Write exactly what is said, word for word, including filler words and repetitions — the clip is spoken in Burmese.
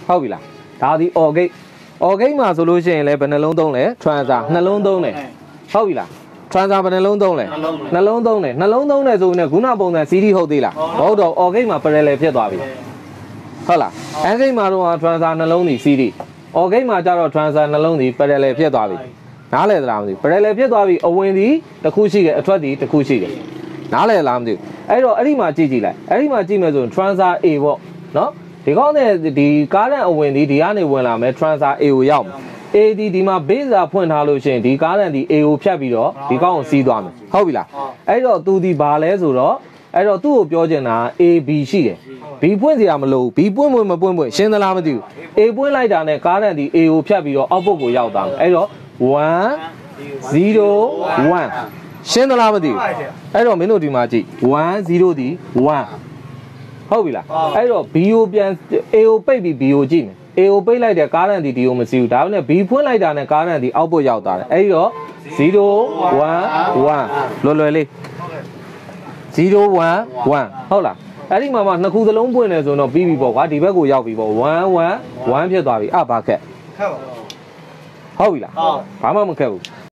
ဟုတ်ပြီလားဒါဒီ or gate or gate မှာဆိုလို့ရှိရင်လည်းဘယ်နှလုံးသုံးလဲ transfer နှလုံးသုံးတယ်ဟုတ်ပြီလား transfer ဘယ်နှလုံးသုံးလဲနှလုံးသုံးတယ်နှလုံးသုံးတယ်ဆိုရင်ခုနပုံစံ cd ဟုတ်သေးလားမဟုတ်တော့ or gate မှာ parallel ဖြစ်သွားပြီဟုတ်လား and gate မှာတော့ transfer နှလုံးဒီ cd or gate မှာကျတော့ transfer နှလုံးဒီ parallel ဖြစ်သွားပြီနားလည်သလားမသိဘူး parallel ဖြစ်သွားပြီအဝင်ဒီတစ်ခုရှိတယ်အထွက်ဒီတစ်ခုရှိတယ်နားလည်လားမသိဘူးအဲ့တော့အဲ့ဒီမှာကြည့်ကြည့်လိုက်အဲ့ဒီမှာကြည့်မယ်ဆိုရင် transfer A ပေါ့နော်ဒီကောင်းတဲ့ဒီကားတဲ့အဝင်ဒီဒီကနေဝင်လာမယ် transfer A ကိုရောက်မယ် A ဒီဒီမှာ base စာဖွင့်ထားလို့ရှိရင်ဒီကားတဲ့ဒီ A ကိုဖြတ်ပြီးတော့ဒီကောင်းကိုစီးသွားမယ်ဟုတ်ပြီလားအဲ့တော့သူဒီဘာလဲဆိုတော့အဲ့တော့သူ့ကိုပြောချင်တာ A B ရှိတယ် B ပွင့်စရာမလိုဘူး B ပွင့်ပွင့်မပွင့်ပွင့်ရှင်းသလားမသိဘူး A ပွင့်လိုက်တာနဲ့ကားတဲ့ဒီ A ကိုဖြတ်ပြီးတော့ output ကိုရောက်သွားမယ်အဲ့တော့one zero oneရှင်းသလားမသိဘူးအဲ့တော့မင်းတို့ဒီမှာကြည့်one zeroဒီoneဟုတ်ပြီလားအဲ့တော့ B ကိုပြန် A ကိုပိတ်ပြီး B ကိုကြည့်မယ် A ကိုပိတ်လိုက်တဲ့ကားရန်ဒီဒီကိုမစီဘူးဒါပေမဲ့ B ဖွင့်လိုက်တာနဲ့ကားရန်ဒီ output ရောက်သွားတယ်အဲ့ဒီတော့zero one oneလွယ်လွယ်လေးzero one oneဟုတ်လားအဲ့ဒီမှာမှနှစ်ခုသလုံးပွင့်နေဆိုတော့ပြီးပြီပေါ့ကွာဒီဘက်ကိုရောက်ပြီပေါ့one one oneဖြစ်သွားပြီအဘာခက်ခက်ပါဟုတ်ပြီလားဘာမှမခက်ဘူး